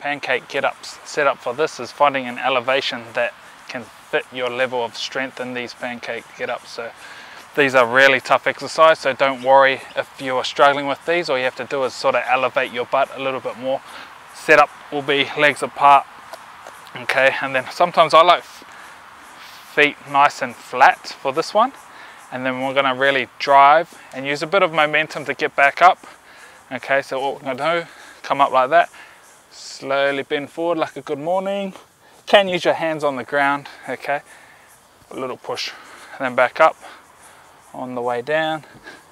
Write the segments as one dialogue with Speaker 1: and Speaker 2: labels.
Speaker 1: Pancake Get Ups setup for this is finding an elevation that can fit your level of strength in these Pancake Get Ups. So these are really tough exercise, so don't worry if you are struggling with these. All you have to do is sort of elevate your butt a little bit more. Setup will be legs apart, okay, and then sometimes I like feet nice and flat for this one, and then we're going to really drive and use a bit of momentum to get back up. Okay, so what we're going to do, come up like that, slowly bend forward like a good morning. Can use your hands on the ground, okay, a little push, and then back up on the way down,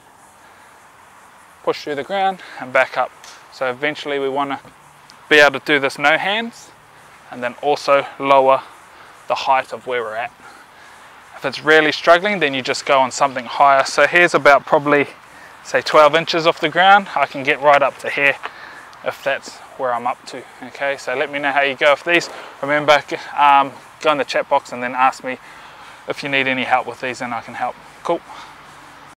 Speaker 1: push through the ground and back up. So eventually we want to be able to do this no hands, and then also lower the height of where we're at. If it's really struggling, then you just go on something higher. So here's about probably say 12 inches off the ground. I can get right up to here if that's where I'm up to. Okay, so let me know how you go with these. Remember, go in the chat box and then ask me if you need any help with these and I can help. Cool.